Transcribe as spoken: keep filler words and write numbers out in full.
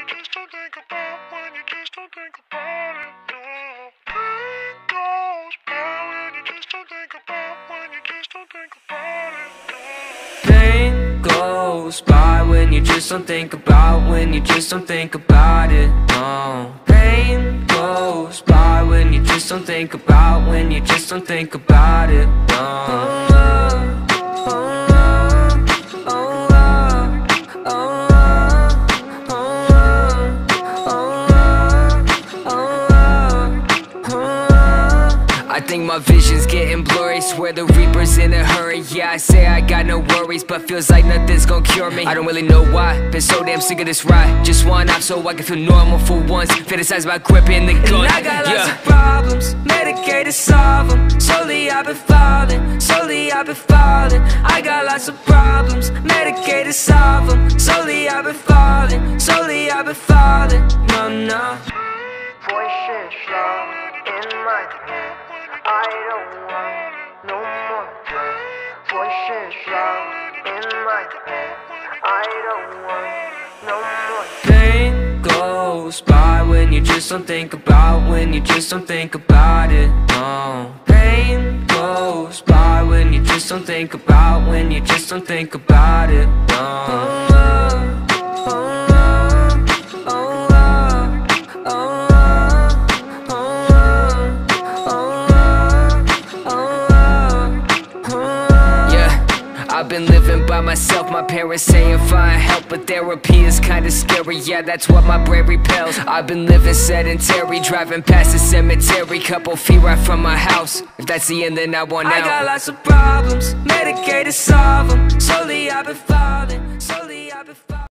you just don't think about, when you just don't think about it, no. Pain goes by when you just don't think about, when you just don't think about it, no. Pain goes by when you just don't think about, when you just don't think about it, no. Pain goes by when you just don't think about, when you just don't think about it, no. I think my vision's getting blurry, swear the Reaper's in a hurry. Yeah, I say I got no worries, but feels like nothing's gonna cure me. I don't really know why, been so damn sick of this ride. Just one off so I can feel normal for once. Fantasize about gripping the gun. And I got lots yeah. of problems, medicated, solve them. Slowly I've been falling, slowly I've been falling. I got lots of problems, medicated, solve them. Slowly I've been falling, slowly I've been falling. No, no. Voices loud in my head, I don't want no more pain. Voices loud in my head, I don't want no more Pain goes by when you just don't think about, when you just don't think about it, no. Pain goes by when you just don't think about, when you just don't think about it, no. I've been living by myself, my parents saying find help, but therapy is kinda scary, yeah, that's what my brain repels. I've been living sedentary, driving past the cemetery, couple feet right from my house. If that's the end, then I want out. I got lots of problems, medicated, solve them. Slowly I've been falling, slowly I've been falling.